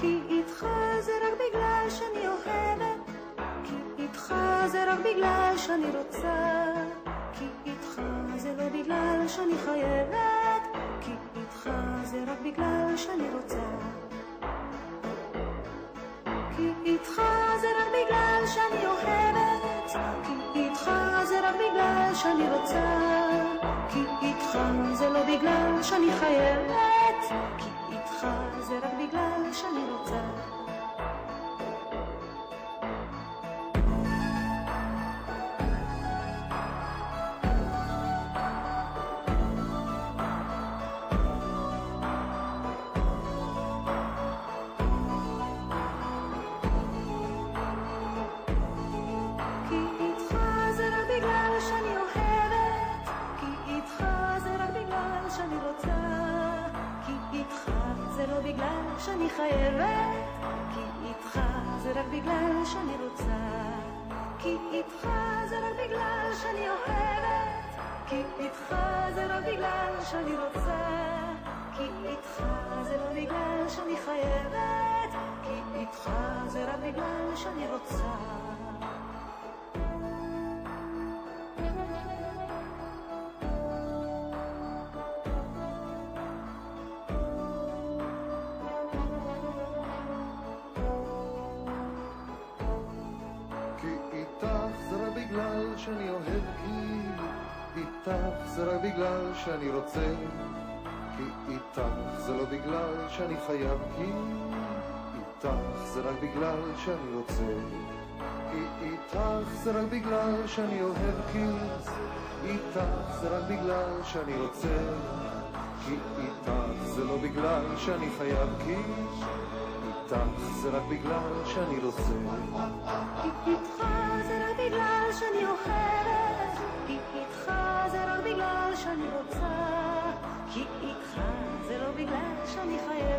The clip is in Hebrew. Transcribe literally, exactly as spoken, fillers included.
כי איתך זה רק בגלל שאני אוהבת, כי איתך זה רק בגלל שאני רוצה, כי איתך זה לא בגלל שאני חייבת, כי איתך זה רק בגלל שאני רוצה, כי איתך זה רק בגלל שאני אוהבת, כי איתך זה רק בגלל שאני רוצה, כי איתך זה לא בגלל שאני חייבת, כי איתך זה רק בגלל שאני רוצה. שאני חייבת, כי איתך זה רק בגלל שאני רוצה, כי איתך זה רק בגלל שאני אוהבת, כי איתך זה רק בגלל שאני רוצה, כי איתך זה לא בגלל שאני חייבת, כי איתך זה רק בגלל שאני רוצה. שאני אוהב, כי איתך זה רק בגלל שאני רוצה, כי איתך זה לא בגלל שאני חייב, כי איתך זה רק בגלל שאני רוצה, כי איתך זה רק בגלל שאני אוהב, כי איתך זה רק בגלל שאני רוצה, כי איתך זה לא בגלל שאני חייב, כי איתך זה רק בגלל שאני רוצה, כי איתך זה רק בגלל שאני אוהבת, כי איתך זה רק בגלל שאני רוצה, כי איתך זה לא בגלל שאני חייבת.